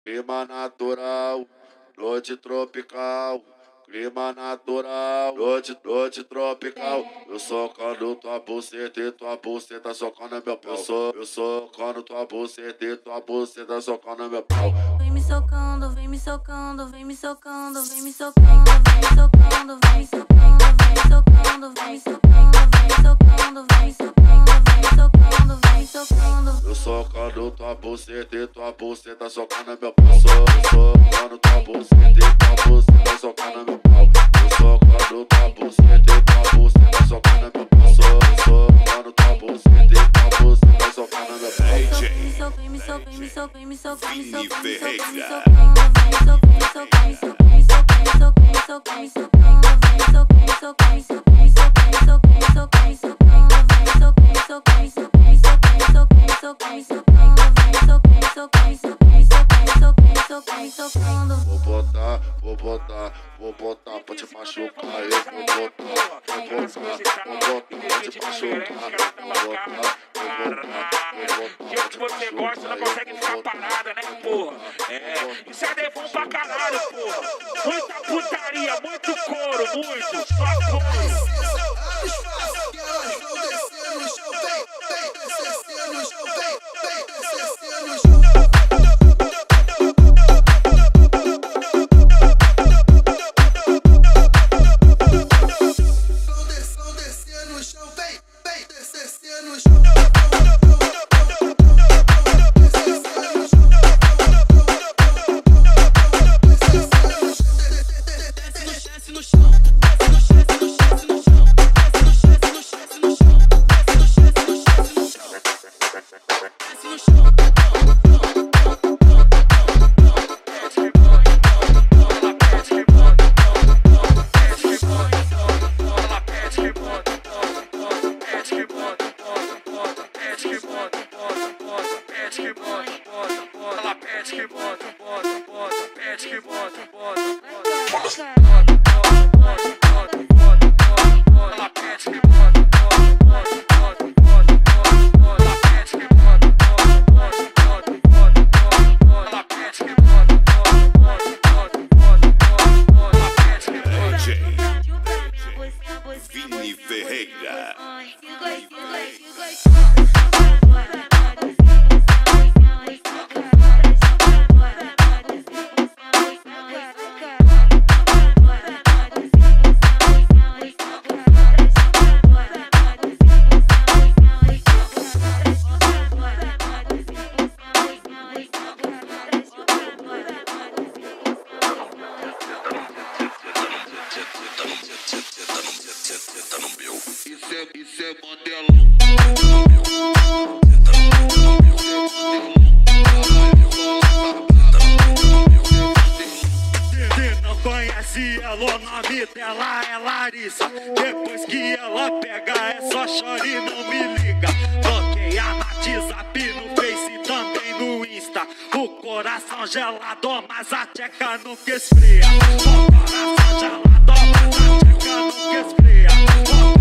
clima natural, noite tropical. Clima natural, noite tropical. Eu socando tua buceta e tua buceta socando meu pau. Eu socando tua buceta e tua buceta socando meu pau. Vem me socando, vem me socando, vem me socando, vem me socando, vem me socando, vem me socando, vem me socando, vem me socando, vem me socando, vem me socando, vem me socando, vem me socando. Eu socando tua buceta e tua buceta socando meu pau. Eu socando tua buceta e tua buceta socando meu pau. Eu socando tua buceta e tua buceta socando meu pau. Eu socando tua buceta e tua buceta socando meu pau. Vem me socando, vem me socando, vem me socando, vem me socando, vem me socando, vem Vou botar pra te machucar. Eu vou botar pra te machucar. Que o que você gosta não consegue ficar parada, né, porra? Isso é devon pra caralho, porra. Muita putaria, muito couro, muito. Só couro. Vini Ferreira. Isso é Mandela. Quem não conhece ela, o nome dela é Larissa. Depois que ela pega é só chora e não me liga. Bloqueia na WhatsApp, no Face e também no Insta. O coração gelado, mas a tcheca nunca esfria. O coração gelado, mas a tcheca nunca esfria.